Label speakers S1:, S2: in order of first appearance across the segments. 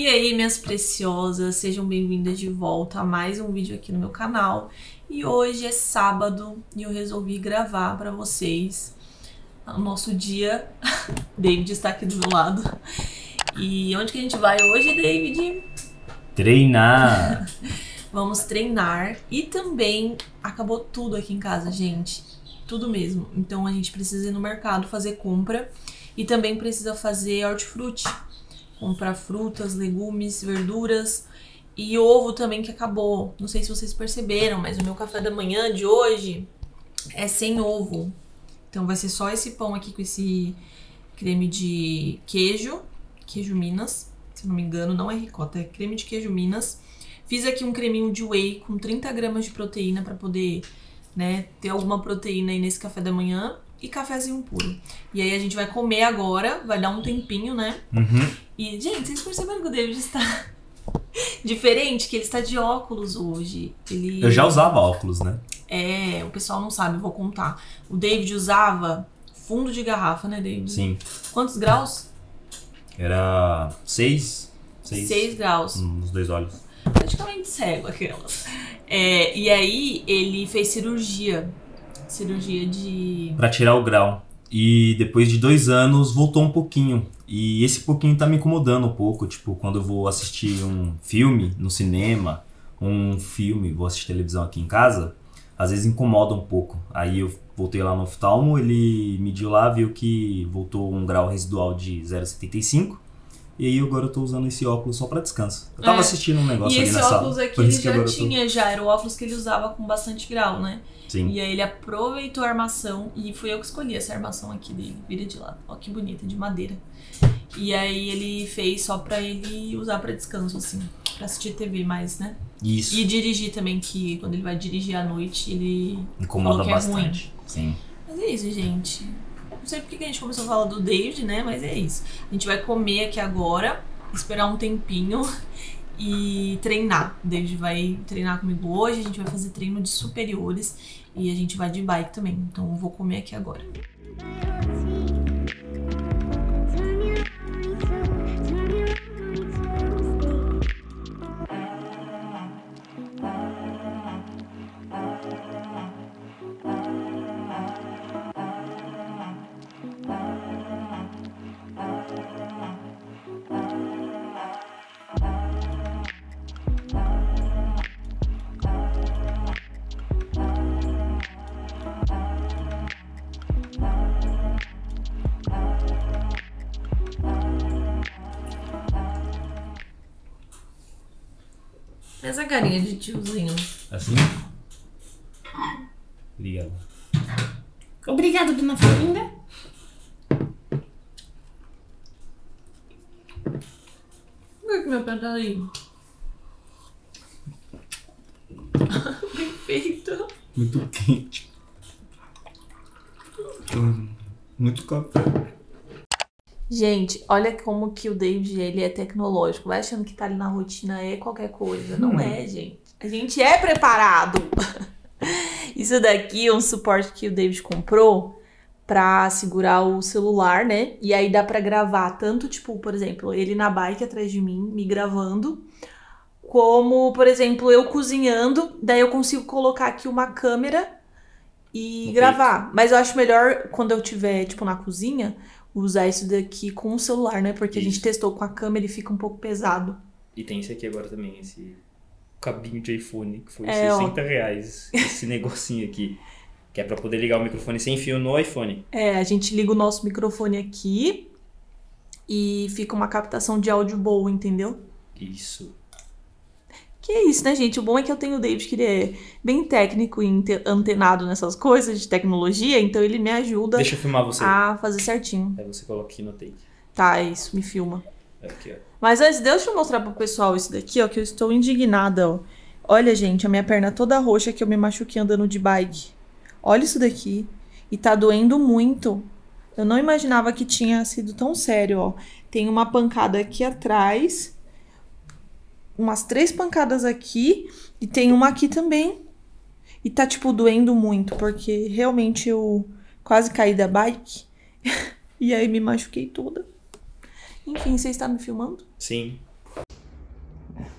S1: E aí, minhas preciosas, sejam bem-vindas de volta a mais um vídeo aqui no meu canal. E hoje é sábado e eu resolvi gravar pra vocês o nosso dia. David está aqui do meu lado. E onde que a gente vai hoje, David?
S2: Treinar!
S1: Vamos treinar. E também acabou tudo aqui em casa, gente. Tudo mesmo. Então a gente precisa ir no mercado fazer compra. E também precisa fazer hortifruti. Comprar frutas, legumes, verduras e ovo também que acabou. Não sei se vocês perceberam, mas o meu café da manhã de hoje é sem ovo. Então vai ser só esse pão aqui com esse creme de queijo Minas. Se não me engano, não é ricota, é creme de queijo Minas. Fiz aqui um creminho de whey com 30 gramas de proteína para poder, né, ter alguma proteína aí nesse café da manhã. E cafezinho puro. E aí a gente vai comer agora, vai dar um tempinho, né? E, gente, vocês perceberam que o David está diferente? Que ele está de óculos hoje.
S2: Eu já usava óculos, né?
S1: É, o pessoal não sabe, vou contar. O David usava fundo de garrafa, né, David?
S2: Sim.
S1: Quantos graus?
S2: Era 6
S1: graus.
S2: Nos dois olhos.
S1: Praticamente cego, aquelas. É, e aí ele fez cirurgia de...
S2: Pra tirar o grau. E depois de 2 anos voltou um pouquinho. E esse pouquinho tá me incomodando um pouco. Tipo, quando eu vou assistir um filme no cinema, vou assistir televisão aqui em casa, às vezes incomoda um pouco. Aí eu voltei lá no oftalmo, ele mediu lá, viu que voltou um grau residual de 0,75. E aí agora eu tô usando esse óculos só pra descanso. Eu tava assistindo um negócio ali na sala.
S1: E esse óculos aqui ele já era o óculos que ele usava com bastante grau, né?
S2: Sim.
S1: E aí ele aproveitou a armação e fui eu que escolhi essa armação aqui dele, vira de lado. Ó que bonita, de madeira. E aí ele fez só pra ele usar pra descanso, assim, pra assistir TV mais, né?
S2: Isso.
S1: E dirigir também, que quando ele vai dirigir à noite, ele
S2: incomoda bastante.
S1: É ruim.
S2: Sim.
S1: Mas é isso, gente. Não sei porque que a gente começou a falar do David, né? Mas é isso. A gente vai comer aqui agora, esperar um tempinho e treinar. O David vai treinar comigo hoje, a gente vai fazer treino de superiores e a gente vai de bike também. Então eu vou comer aqui agora. Essa carinha de tiozinho.
S2: Assim? Obrigado.
S3: Obrigada, dona Florinda.
S1: Por que meu pé tá aí? Perfeito.
S2: Muito quente. Muito café.
S1: Gente, olha como que o David, ele é tecnológico. Vai achando que tá ali na rotina é qualquer coisa. Não é, gente. A gente é preparado. Isso daqui é um suporte que o David comprou pra segurar o celular, né? E aí dá pra gravar tanto, tipo, por exemplo, ele na bike atrás de mim, me gravando, como, por exemplo, eu cozinhando. Daí eu consigo colocar aqui uma câmera e gravar. Mas eu acho melhor quando eu tiver, tipo, na cozinha, usar isso daqui com o celular, né? Porque a gente testou com a câmera e fica um pouco pesado.
S4: E tem esse aqui agora também, esse cabinho de iPhone, que foi R$60, esse negocinho aqui. Que é pra poder ligar o microfone sem fio no iPhone.
S1: É, a gente liga o nosso microfone aqui e fica uma captação de áudio boa, entendeu?
S4: Isso.
S1: Que é isso, né, gente? O bom é que eu tenho o David, que ele é bem técnico e antenado nessas coisas de tecnologia, então ele me ajuda
S4: Deixa eu filmar você.
S1: a fazer certinho.
S4: Aí você coloca aqui no take.
S1: Tá, é isso, me filma.
S4: Aqui, ó.
S1: Mas antes, deixa eu mostrar pro pessoal isso daqui, ó, que eu estou indignada, ó. Olha, gente, a minha perna toda roxa que eu me machuquei andando de bike. Olha isso daqui. E tá doendo muito. Eu não imaginava que tinha sido tão sério, ó. Tem uma pancada aqui atrás, umas 3 pancadas aqui e tem uma aqui também. E tá, tipo, doendo muito, porque realmente eu quase caí da bike e aí me machuquei toda. Enfim, você está me filmando?
S4: Sim.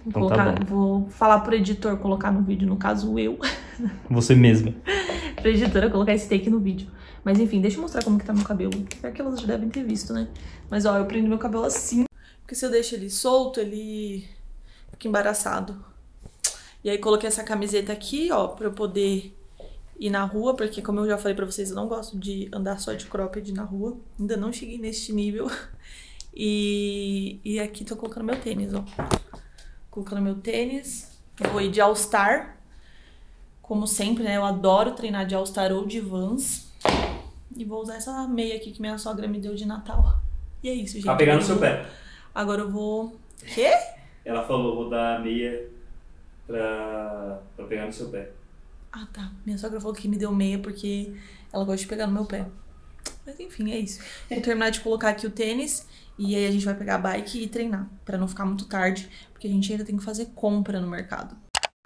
S4: Então tá bom.
S1: Vou falar pro editor colocar no vídeo, no caso eu.
S4: Você mesma.
S1: Pra editora colocar esse take no vídeo. Mas enfim, deixa eu mostrar como que tá meu cabelo. É que elas já devem ter visto, né? Mas ó, eu prendo meu cabelo assim. Porque se eu deixo ele solto, ele fica embaraçado. E aí coloquei essa camiseta aqui, ó, pra eu poder ir na rua. Porque como eu já falei pra vocês, eu não gosto de andar só de cropped na rua. Ainda não cheguei neste nível. E aqui tô colocando meu tênis, ó. Colocando meu tênis. Vou ir de All Star. Como sempre, né? Eu adoro treinar de All Star ou de Vans. E vou usar essa meia aqui que minha sogra me deu de Natal. E é isso, gente.
S4: Tá pegando no seu pé.
S1: Agora eu vou... Quê?
S4: Ela falou, vou dar a meia pra pegar no seu pé.
S1: Ah, tá. Minha sogra falou que me deu meia porque ela gosta de pegar no meu pé. Mas enfim, é isso. Vou terminar de colocar aqui o tênis e aí a gente vai pegar a bike e treinar. Pra não ficar muito tarde, porque a gente ainda tem que fazer compra no mercado.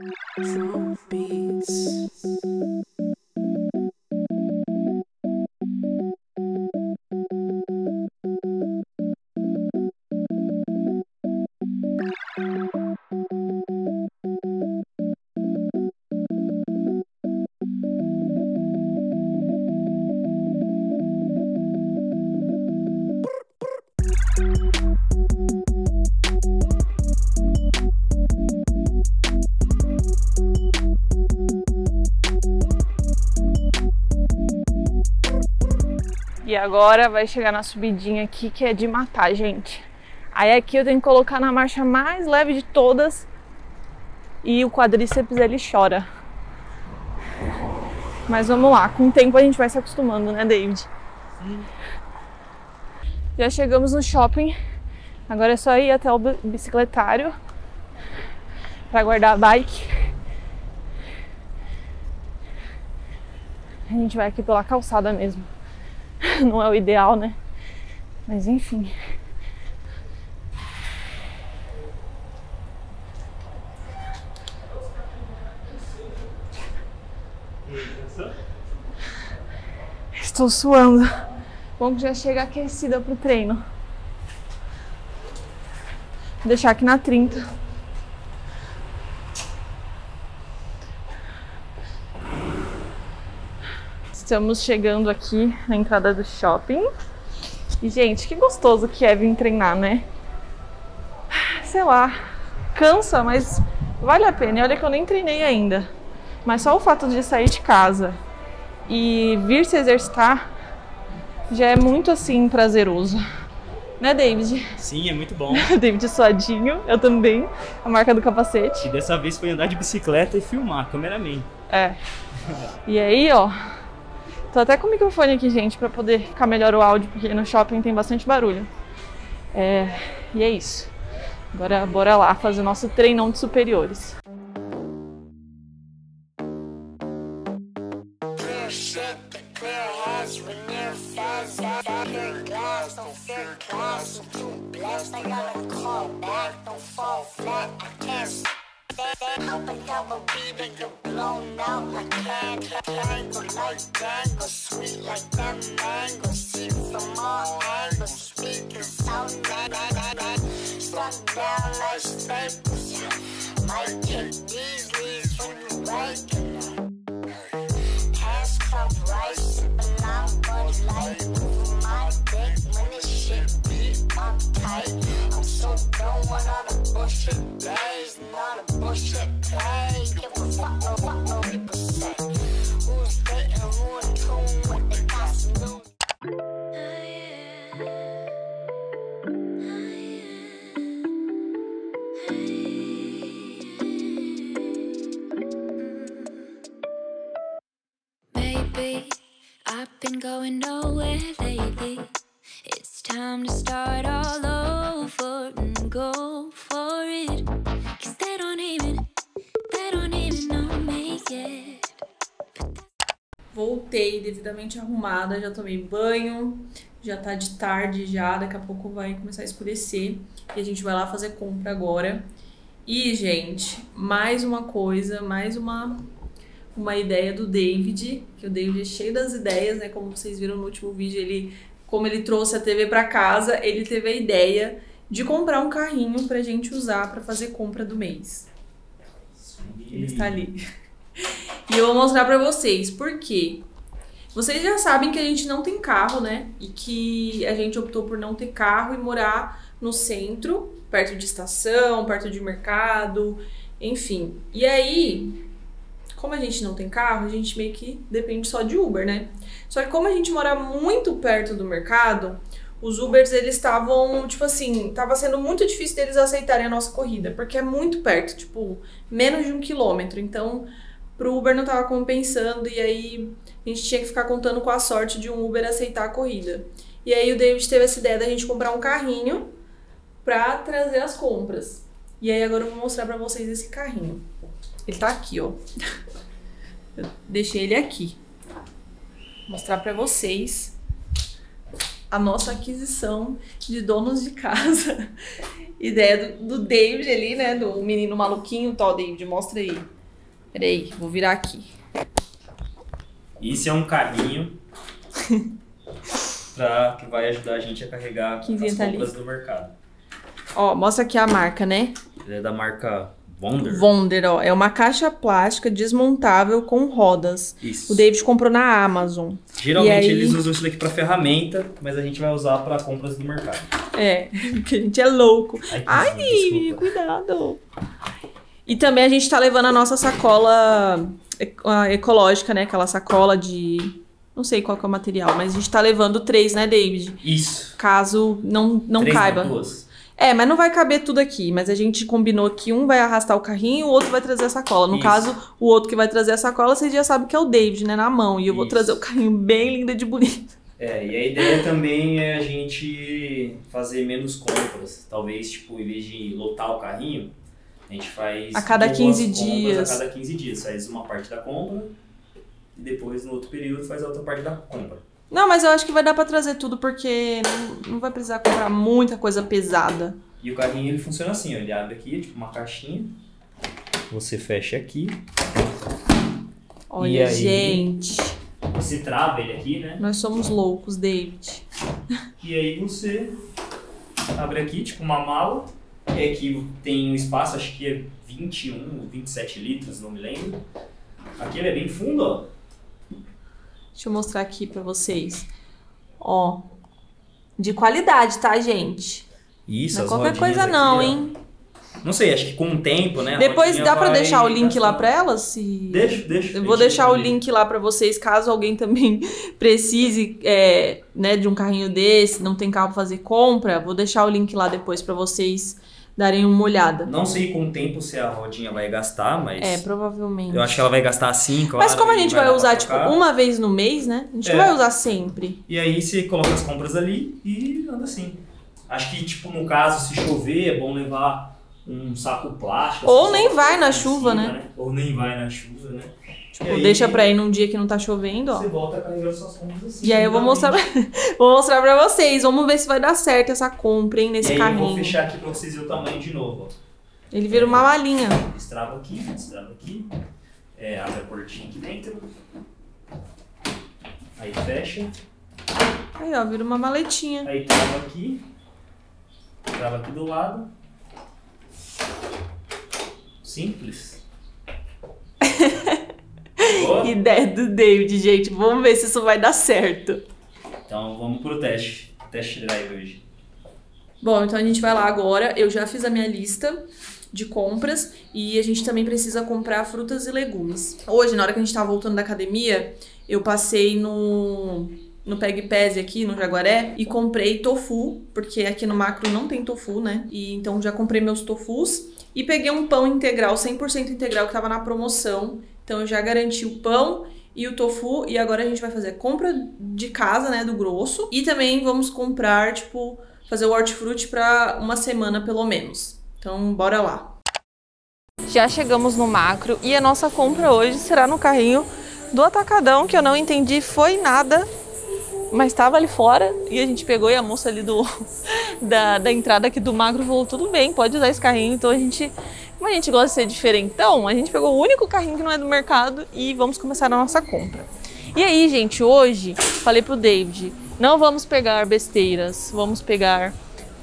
S1: E agora vai chegar na subidinha aqui, que é de matar, gente. Aí aqui eu tenho que colocar na marcha mais leve de todas. E o quadríceps, ele chora. Mas vamos lá, com o tempo a gente vai se acostumando, né, David? Sim. Já chegamos no shopping. Agora é só ir até o bicicletário pra guardar a bike. A gente vai aqui pela calçada mesmo. Não é o ideal, né? Mas enfim. Estou suando. Bom que já chega aquecida pro treino. Vou deixar aqui na 30. Estamos chegando aqui na entrada do shopping. E, gente, que gostoso que é vir treinar, né? Sei lá, cansa, mas vale a pena. E olha que eu nem treinei ainda. Mas só o fato de sair de casa e vir se exercitar já é muito, assim, prazeroso. Né, David?
S4: Sim, é muito bom.
S1: David suadinho, eu também. A marca do capacete.
S4: E dessa vez foi andar de bicicleta e filmar, cameraman.
S1: É. E aí, ó... Tô até com o microfone aqui, gente, pra poder ficar melhor o áudio, porque no shopping tem bastante barulho. E é isso. Agora bora lá fazer o nosso treinão de superiores.
S5: Going nowhere lately. It's time to start all over and go for it. 'Cause they don't even know me yet.
S1: Voltei devidamente arrumada, já tomei banho, já tá de tarde já, daqui a pouco vai começar a escurecer e a gente vai lá fazer compra agora. E, gente, mais uma coisa, mais uma ideia do David, que o David é cheio das ideias, né? Como vocês viram no último vídeo, como ele trouxe a TV pra casa, ele teve a ideia de comprar um carrinho pra gente usar pra fazer compra do mês. Ele está ali. E eu vou mostrar pra vocês por quê. Vocês já sabem que a gente não tem carro, né? E que a gente optou por não ter carro e morar no centro, perto de estação, perto de mercado, enfim. E aí, como a gente não tem carro, a gente meio que depende só de Uber, né? Só que como a gente mora muito perto do mercado, os Ubers, eles estavam, tipo assim, tava sendo muito difícil deles aceitarem a nossa corrida, porque é muito perto, tipo, menos de 1 quilômetro. Então, pro Uber não tava compensando, e aí a gente tinha que ficar contando com a sorte de um Uber aceitar a corrida. E aí o David teve essa ideia da gente comprar um carrinho pra trazer as compras. E aí agora eu vou mostrar pra vocês esse carrinho. Ele tá aqui, ó. Eu deixei ele aqui. Vou mostrar pra vocês a nossa aquisição de donos de casa. Ideia do David ali, né? Do menino maluquinho. Tá, David, mostra aí. Peraí, vou virar aqui.
S4: Isso é um carrinho que vai ajudar a gente a carregar as compras do mercado.
S1: Ó, mostra aqui a marca, né?
S4: Ele é da marca Wonder.
S1: Wonder, ó. É uma caixa plástica desmontável com rodas.
S4: Isso.
S1: O David comprou na Amazon.
S4: Geralmente
S1: aí...
S4: eles usam isso daqui pra ferramenta, mas a gente vai usar pra compras do mercado.
S1: É, porque a gente é louco. Ai,
S4: David,
S1: cuidado. E também a gente tá levando a nossa sacola ecológica, né? Aquela sacola de... Não sei qual que é o material, mas a gente tá levando 3, né, David?
S4: Isso.
S1: Caso não 3 caiba.
S4: Não, 2.
S1: É, mas não vai caber tudo aqui. Mas a gente combinou que um vai arrastar o carrinho e o outro vai trazer a sacola. No caso, o outro que vai trazer a sacola, vocês já sabem que é o David, né? Na mão. E eu vou trazer o carrinho bem lindo de bonito.
S4: É, e a ideia também é a gente fazer menos compras. Talvez, tipo, em vez de lotar o carrinho, a gente faz...
S1: A cada 15 dias.
S4: A cada 15 dias. Faz uma parte da compra e depois, no outro período, faz a outra parte da compra.
S1: Não, mas eu acho que vai dar pra trazer tudo, porque não vai precisar comprar muita coisa pesada.
S4: E o carrinho, ele funciona assim, ó. Ele abre aqui, tipo uma caixinha. Você fecha aqui.
S1: Olha,
S4: e aí,
S1: gente.
S4: Você trava ele aqui, né?
S1: Nós somos loucos, David.
S4: E aí você abre aqui, tipo uma mala. E aqui tem um espaço, acho que é 21, 27 litros, não me lembro. Aqui ele é bem fundo, ó.
S1: Deixa eu mostrar aqui pra vocês. Ó. De qualidade, tá, gente?
S4: Isso,
S1: não é
S4: as
S1: qualquer
S4: rodinhas
S1: coisa
S4: aqui,
S1: não,
S4: ó.
S1: hein?
S4: Não sei, acho que com o tempo, né?
S1: Depois dá pra deixar o link lá pra elas? Se...
S4: Deixa.
S1: Eu vou deixar o link lá pra vocês, caso alguém também precise, né, de um carrinho desse, não tem carro pra fazer compra. Vou deixar o link lá depois pra vocês darem uma olhada.
S4: Não sei com o tempo se a rodinha vai gastar, mas...
S1: É, provavelmente.
S4: Eu acho que ela vai gastar 5,
S1: mas como a gente vai usar, tipo, uma vez no mês, né? A gente não vai usar sempre.
S4: E aí você coloca as compras ali e anda assim. Acho que, tipo, no caso, se chover, é bom levar um saco plástico.
S1: Ou nem vai na chuva, né?
S4: Ou nem vai na chuva, né?
S1: Tipo, aí, deixa pra ir num dia que não tá chovendo, ó.
S4: Você volta carregando suas compras assim.
S1: E aí eu vou mostrar pra vocês. Vamos ver se vai dar certo essa compra, hein, nesse carrinho.
S4: Eu vou fechar aqui pra vocês verem o tamanho de novo, ó.
S1: Ele vira uma malinha.
S4: Destrava aqui. Abre a portinha aqui dentro. Aí fecha.
S1: Aí, ó, vira uma maletinha.
S4: Aí trava aqui. Trava aqui do lado. Simples.
S1: Ideia do David, gente. Vamos ver se isso vai dar certo.
S4: Então vamos pro teste. Test drive hoje.
S1: Bom, então a gente vai lá agora. Eu já fiz a minha lista de compras e a gente também precisa comprar frutas e legumes. Hoje, na hora que a gente tava voltando da academia, eu passei no Peg Pese aqui no Jaguaré e comprei tofu, porque aqui no Macro não tem tofu, né? E então já comprei meus tofus e peguei um pão integral, 100% integral, que tava na promoção. Então eu já garanti o pão e o tofu e agora a gente vai fazer compra de casa, né, do grosso. E também vamos comprar, tipo, fazer o hortifruti pra uma semana pelo menos. Então bora lá. Já chegamos no Macro e a nossa compra hoje será no carrinho do Atacadão, que eu não entendi foi nada, mas estava ali fora e a gente pegou e a moça ali da entrada aqui do Macro falou, tudo bem, pode usar esse carrinho. Então como a gente gosta de ser diferentão, a gente pegou o único carrinho que não é do mercado e vamos começar a nossa compra. E aí, gente, hoje falei pro David, não vamos pegar besteiras, vamos pegar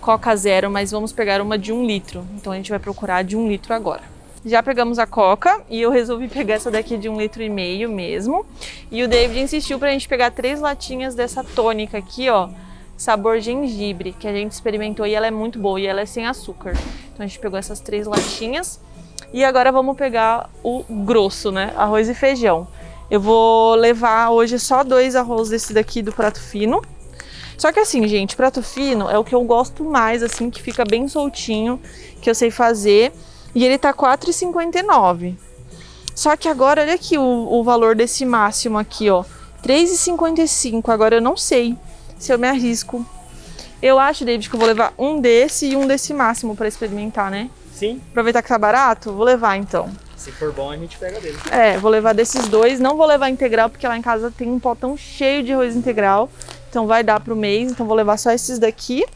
S1: Coca zero, mas vamos pegar uma de 1 litro. Então a gente vai procurar de 1 litro agora. Já pegamos a Coca e eu resolvi pegar essa daqui de 1,5 litro mesmo. E o David insistiu pra gente pegar 3 latinhas dessa tônica aqui, ó, sabor gengibre, que a gente experimentou e ela é muito boa e ela é sem açúcar. Então a gente pegou essas 3 latinhas e agora vamos pegar o grosso, né, arroz e feijão. Eu vou levar hoje só 2 arroz desse daqui do prato fino. Só que assim, gente, prato fino é o que eu gosto mais, assim, que fica bem soltinho, que eu sei fazer. E ele tá R$ 4,59. Só que agora, olha aqui o valor desse máximo aqui, ó. R$ 3,55. Agora eu não sei se eu me arrisco. Eu acho, David, que eu vou levar um desse e um desse máximo pra experimentar, né?
S4: Sim.
S1: Aproveitar que tá barato, vou levar então.
S4: Se for bom, a gente pega dele.
S1: É, vou levar desses 2. Não vou levar integral, porque lá em casa tem um potão cheio de arroz integral. Então vai dar pro mês. Então vou levar só esses daqui.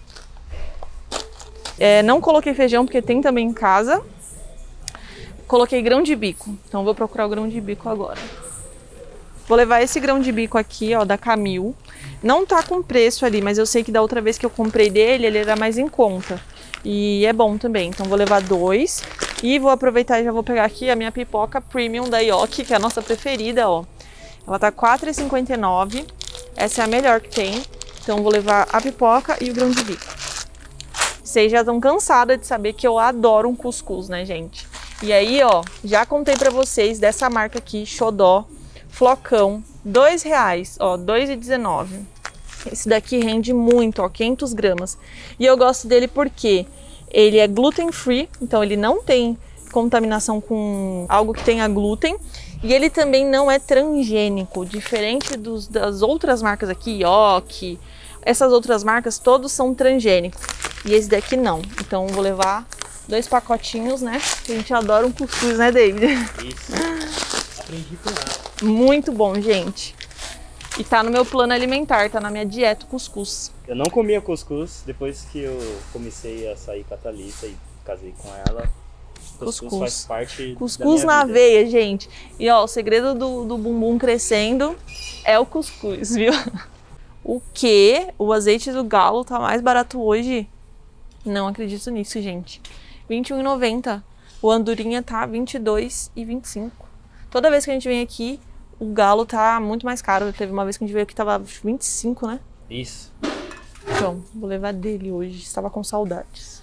S1: Não coloquei feijão, porque tem também em casa. Coloquei grão de bico, então vou procurar o grão de bico agora. Vou levar esse grão de bico aqui, ó, da Camil. Não tá com preço ali, mas eu sei que da outra vez que eu comprei dele, ele era mais em conta. E é bom também, então vou levar 2. E vou aproveitar e já vou pegar aqui a minha pipoca premium da Yoki, que é a nossa preferida, ó. Ela tá R$ 4,59. Essa é a melhor que tem. Então vou levar a pipoca e o grão de bico. Vocês já estão cansadas de saber que eu adoro um cuscuz, né, gente? E aí, ó, já contei pra vocês dessa marca aqui, Xodó, flocão, R$2, ó, R$2,19. Esse daqui rende muito, ó, 500 gramas. E eu gosto dele porque ele é gluten free, então ele não tem contaminação com algo que tenha glúten. E ele também não é transgênico, diferente das outras marcas aqui, Yoki. Essas outras marcas, todos são transgênicos. E esse daqui não. Então eu vou levar 2 pacotinhos, né? A gente adora um cuscuz, né, David?
S4: Isso. Aprendi com ela.
S1: Muito bom, gente. E tá no meu plano alimentar, tá na minha dieta cuscuz.
S4: Eu não comia cuscuz depois que eu comecei a sair com a Thalita e casei com ela. Cuscuz faz parte
S1: Cuscuz
S4: da minha
S1: na
S4: vida.
S1: veia, gente. E ó, o segredo do bumbum crescendo é o cuscuz, viu? O quê? O azeite do galo tá mais barato hoje? Não acredito nisso, gente. R$ 21,90. O andorinha tá R$ 22,25. Toda vez que a gente vem aqui, o galo tá muito mais caro. Teve uma vez que a gente veio aqui, tava 25, né?
S4: Isso.
S1: Então, vou levar dele hoje. Estava com saudades.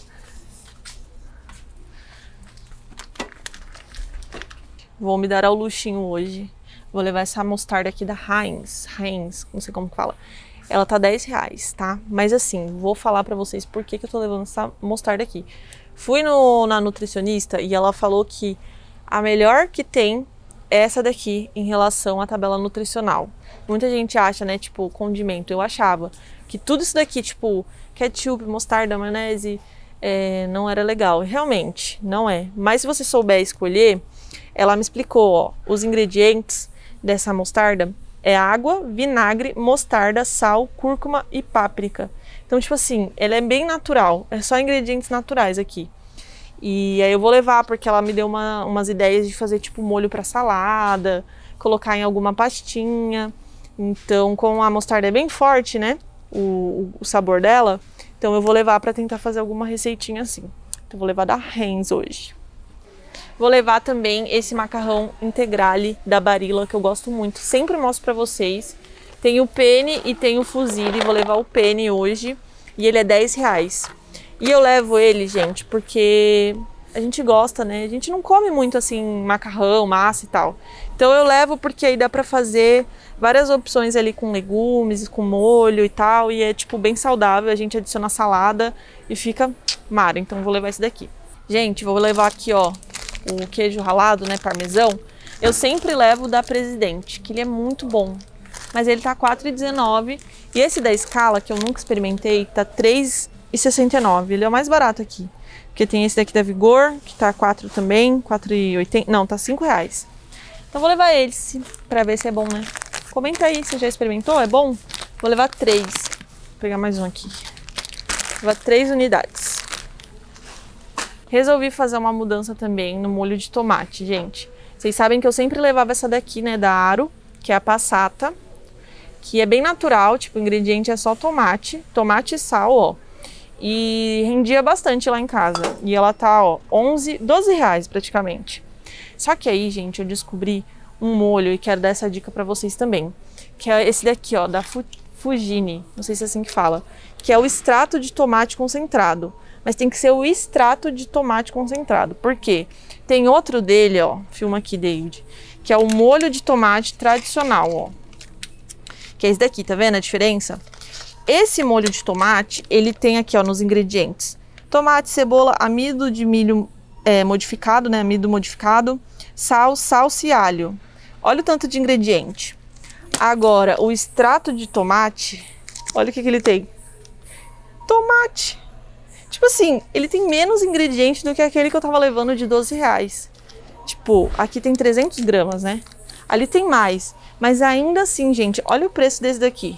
S1: Vou me dar ao luxinho hoje. Vou levar essa mostarda aqui da Heinz, não sei como que fala. Ela tá R$10, tá? Mas assim, vou falar pra vocês por que eu tô levando essa mostarda aqui. Fui na nutricionista e ela falou que a melhor que tem é essa daqui em relação à tabela nutricional. Muita gente acha, né, tipo, condimento. Eu achava que tudo isso daqui, tipo, ketchup, mostarda, maionese, não era legal. Realmente, não é. Mas se você souber escolher, ela me explicou, ó, os ingredientes dessa mostarda é água, vinagre, mostarda, sal, cúrcuma e páprica. Então, tipo assim, ela é bem natural, é só ingredientes naturais aqui. E aí eu vou levar porque ela me deu umas ideias de fazer tipo molho para salada, colocar em alguma pastinha. Então, como a mostarda é bem forte, né, o sabor dela, então eu vou levar para tentar fazer alguma receitinha assim. Então, vou levar da Heinz hoje. Vou levar também esse macarrão integrale da Barilla, que eu gosto muito. Sempre mostro pra vocês. Tem o penne e tem o fusilli. Vou levar o penne hoje. E ele é R$10. E eu levo ele, gente, porque a gente gosta, né? A gente não come muito, assim, macarrão, massa e tal. Então eu levo porque aí dá pra fazer várias opções ali com legumes, com molho e tal. E é, tipo, bem saudável. A gente adiciona salada e fica mara. Então eu vou levar esse daqui. Gente, vou levar aqui, ó, o queijo ralado, né, parmesão. Eu sempre levo da Presidente, que ele é muito bom. Mas ele tá R$4,19. E esse da Scala, que eu nunca experimentei, tá R$3,69. Ele é o mais barato aqui. Porque tem esse daqui da Vigor, que tá 4 também, R$4,80. Não, tá R$5. Então vou levar esse, pra ver se é bom, né? Comenta aí, você já experimentou? É bom? Vou levar 3. Vou pegar mais um aqui. Vou levar 3 unidades. Resolvi fazer uma mudança também no molho de tomate, gente. Vocês sabem que eu sempre levava essa daqui, né, da Aro, que é a passata, que é bem natural, tipo, o ingrediente é só tomate e sal, ó.
S6: e rendia bastante lá em casa. E ela tá, ó, 11, 12 reais praticamente. Só que aí, gente, eu descobri um molho e quero dar essa dica pra vocês também. Que é esse daqui, ó, da Fugini, não sei se é assim que fala. Que é o extrato de tomate concentrado. Mas tem que ser o extrato de tomate concentrado. Por quê? Tem outro dele, ó, filma aqui, David, que é o molho de tomate tradicional, ó. Que é esse daqui, tá vendo a diferença? Esse molho de tomate, ele tem aqui, ó, nos ingredientes: tomate, cebola, amido de milho modificado, né, amido modificado, sal, salsa e alho. Olha o tanto de ingrediente. Agora, o extrato de tomate, olha o que ele tem. Tomate. Tipo assim, ele tem menos ingrediente do que aquele que eu tava levando de 12 reais. Tipo, aqui tem 300 gramas, né? Ali tem mais. Mas ainda assim, gente, olha o preço desse daqui.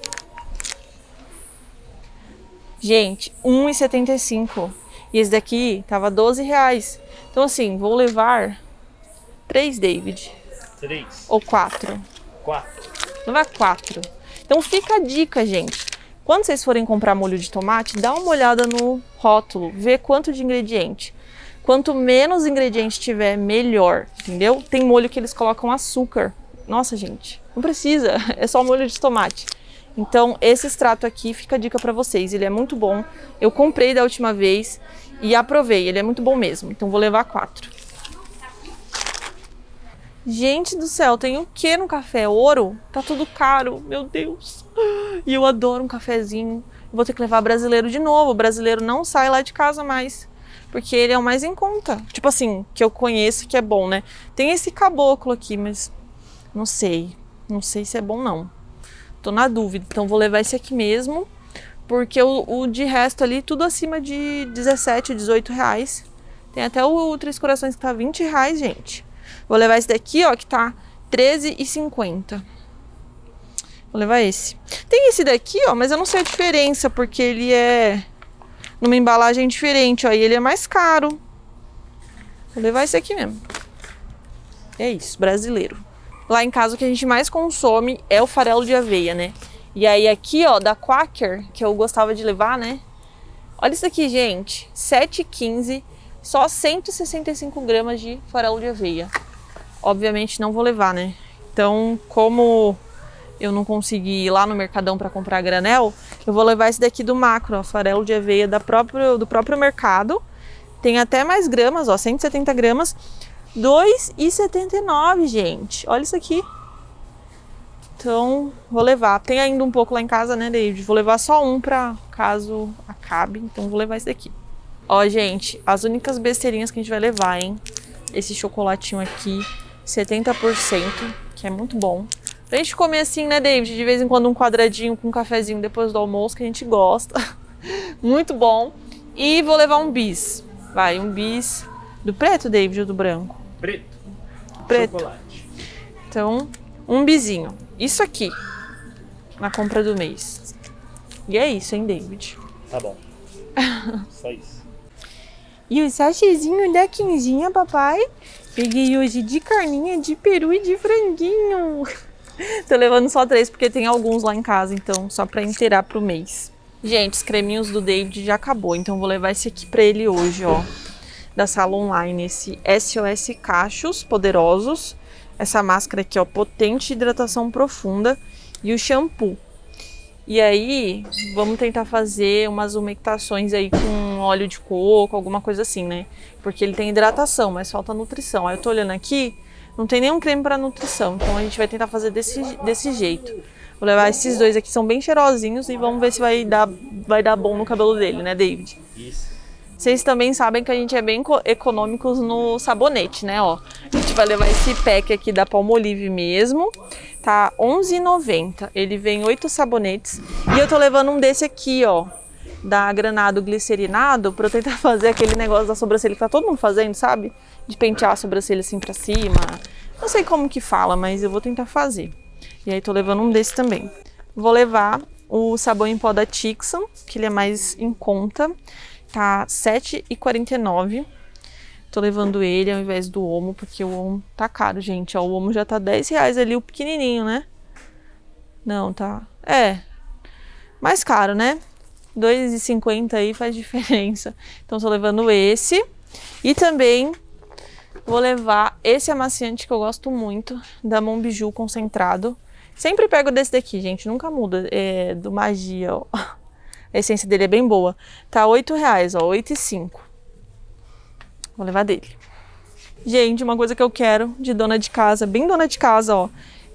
S6: Gente, R$1,75. E esse daqui tava 12 reais. Então assim, vou levar 3, David.
S4: 3.
S6: Ou 4.
S4: 4.
S6: Vou levar 4. Então fica a dica, gente. Quando vocês forem comprar molho de tomate, dá uma olhada no rótulo, vê quanto de ingrediente. Quanto menos ingrediente tiver, melhor, entendeu? Tem molho que eles colocam açúcar. Nossa, gente, não precisa, é só molho de tomate. Então, esse extrato aqui fica a dica pra vocês, ele é muito bom. Eu comprei da última vez e aprovei, ele é muito bom mesmo. Então, vou levar 4. Gente do céu, tem o que no café? Ouro? Tá tudo caro, meu Deus. E eu adoro um cafezinho. Vou ter que levar brasileiro de novo. O brasileiro não sai lá de casa mais, porque ele é o mais em conta. Tipo assim, que eu conheço que é bom, né? Tem esse caboclo aqui, mas não sei. Não sei se é bom, não. Tô na dúvida. Então vou levar esse aqui mesmo, porque o de resto ali, tudo acima de 17, 18 reais. Tem até o Três Corações que tá 20 reais, gente. Vou levar esse daqui, ó, que tá R$13,50. Vou levar esse. Tem esse daqui, ó, mas eu não sei a diferença, porque ele é numa embalagem diferente, ó, e ele é mais caro. Vou levar esse aqui mesmo. É isso, brasileiro. Lá em casa o que a gente mais consome é o farelo de aveia, né? E aí aqui, ó, da Quaker, que eu gostava de levar, né? Olha isso aqui, gente. R$7,15, só 165 gramas de farelo de aveia. Obviamente não vou levar, né? Então, como eu não consegui ir lá no Mercadão para comprar granel, eu vou levar esse daqui do Macro, ó, farelo de aveia do próprio mercado. Tem até mais gramas, ó, 170 gramas, R$2,79, gente. Olha isso aqui. Então, vou levar. Tem ainda um pouco lá em casa, né, David? Vou levar só um para caso acabe, então vou levar esse daqui. Ó, gente, as únicas besteirinhas que a gente vai levar, hein? Esse chocolatinho aqui, 70%, que é muito bom. Pra gente comer assim, né, David? De vez em quando um quadradinho com um cafezinho depois do almoço, que a gente gosta. Muito bom. E vou levar um bis. Vai, um bis do preto, David, ou do branco?
S4: Preto.
S6: Preto.
S4: Chocolate.
S6: Então, um bizinho. Isso aqui, na compra do mês. E é isso, hein, David?
S4: Tá bom. Só isso.
S6: E o sachêzinho da quinzinha, papai? Peguei hoje de carninha, de peru e de franguinho. Tô levando só 3 porque tem alguns lá em casa, então só pra inteirar pro mês. Gente, os creminhos do David já acabou, então vou levar esse aqui pra ele hoje, ó. Da Sala Online, esse SOS Cachos Poderosos. Essa máscara aqui, ó, potente hidratação profunda. E o shampoo. E aí, vamos tentar fazer umas umectações aí com óleo de coco, alguma coisa assim, né? Porque ele tem hidratação, mas falta nutrição. Aí eu tô olhando aqui, não tem nenhum creme para nutrição. Então a gente vai tentar fazer desse jeito. Vou levar esses dois aqui, são bem cheirosinhos, e vamos ver se vai dar bom no cabelo dele, né, David?
S4: Isso.
S6: Vocês também sabem que a gente é bem econômicos no sabonete, né, ó. A gente vai levar esse pack aqui da Palmolive mesmo, tá R$11,90. Ele vem 8 sabonetes. E eu tô levando um desse aqui, ó, da Granado Glicerinado, pra eu tentar fazer aquele negócio da sobrancelha que tá todo mundo fazendo, sabe? De pentear a sobrancelha assim pra cima. Não sei como que fala, mas eu vou tentar fazer. E aí tô levando um desse também. Vou levar o sabão em pó da Tixan, que ele é mais em conta. Tá R$7,49. Tô levando ele ao invés do Omo, porque o Omo tá caro, gente. Ó, o Omo já tá R$10 ali, o pequenininho, né? Não, tá... É. Mais caro, né? 2,50 aí faz diferença. Então tô levando esse. E também vou levar esse amaciante que eu gosto muito, da Monbijou concentrado. Sempre pego desse daqui, gente, nunca muda. É do Magia, ó. A essência dele é bem boa. Tá R$8, ó, 8,5. Vou levar dele. Gente, uma coisa que eu quero de dona de casa, bem dona de casa, ó.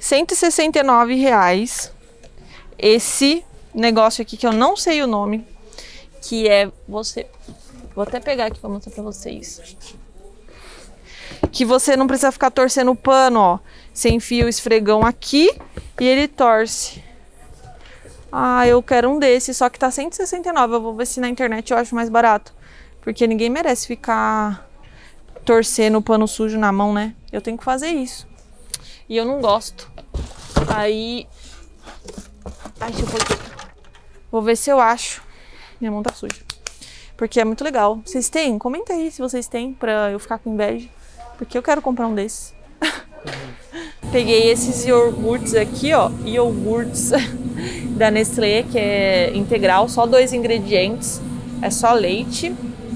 S6: R$169. Esse negócio aqui que eu não sei o nome, que é você... Vou até pegar aqui pra mostrar pra vocês. Que você não precisa ficar torcendo o pano, ó. Você enfia o esfregão aqui e ele torce. Ah, eu quero um desse, só que tá R$169. Eu vou ver se na internet eu acho mais barato. Porque ninguém merece ficar torcendo o pano sujo na mão, né? Eu tenho que fazer isso. E eu não gosto. Aí... Ai, deixa eu pôr aqui. Vou ver se eu acho. Minha mão tá suja. Porque é muito legal. Vocês têm? Comenta aí se vocês têm, pra eu ficar com inveja. Porque eu quero comprar um desses. Peguei esses iogurtes aqui, ó. Iogurtes da Nestlé, que é integral. Só 2 ingredientes. É só leite.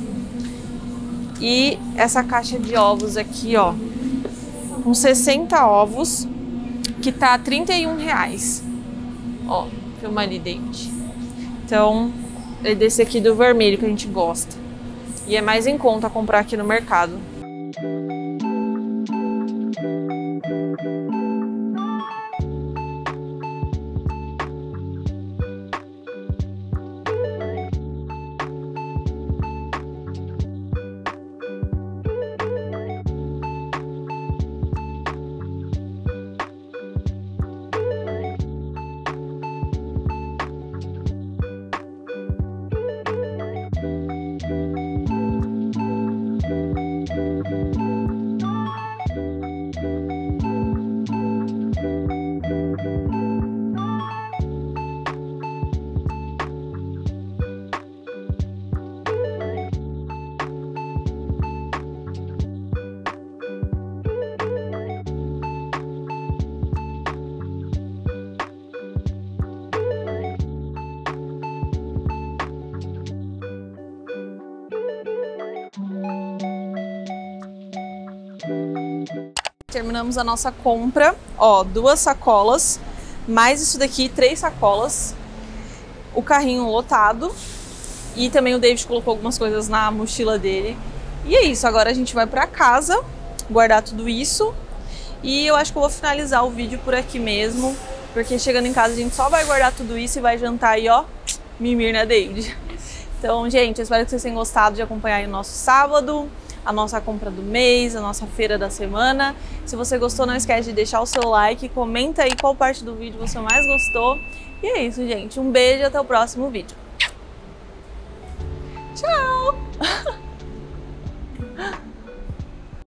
S6: E essa caixa de ovos aqui, ó. Com 60 ovos. Que tá R$31. Ó, filma ali, David. Então, é desse aqui do vermelho que a gente gosta. E é mais em conta comprar aqui no mercado. Terminamos a nossa compra, ó, 2 sacolas, mais isso daqui, 3 sacolas, o carrinho lotado e também o David colocou algumas coisas na mochila dele. E é isso, agora a gente vai pra casa guardar tudo isso e eu acho que eu vou finalizar o vídeo por aqui mesmo, porque chegando em casa a gente só vai guardar tudo isso e vai jantar aí, ó, mimir, né, David? Então, gente, eu espero que vocês tenham gostado de acompanhar aí o nosso sábado, a nossa compra do mês, a nossa feira da semana. Se você gostou, não esquece de deixar o seu like, comenta aí qual parte do vídeo você mais gostou. E é isso, gente. Um beijo e até o próximo vídeo.